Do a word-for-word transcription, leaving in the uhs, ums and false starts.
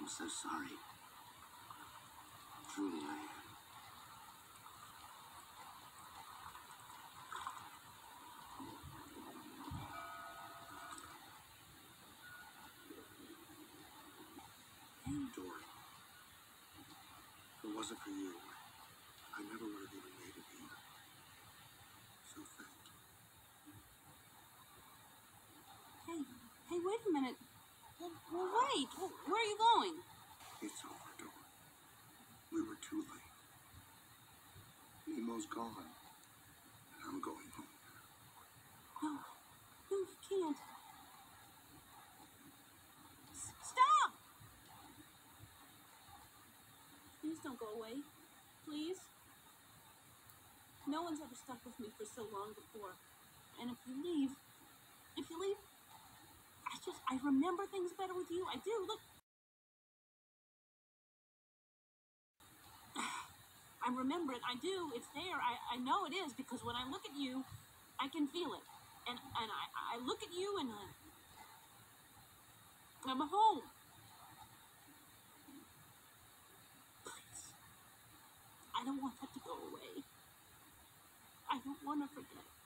I'm so sorry. Truly I am. Dory, if it wasn't for you, I never would have even made it here. So thank you. Hey, hey, wait a minute. Well, well wait. Well, where are you going? It's over, Dory. We were too late. Nemo's gone, and I'm going home now. No, no, you can't. S stop! Please don't go away. Please. No one's ever stuck with me for so long before. And if you leave, if you leave, I just, I remember things better with you. I do. Look. I remember it. I do. It's there. I, I know it is because when I look at you, I can feel it. And and I, I look at you and I, I'm home. Please. I don't want that to go away. I don't want to forget.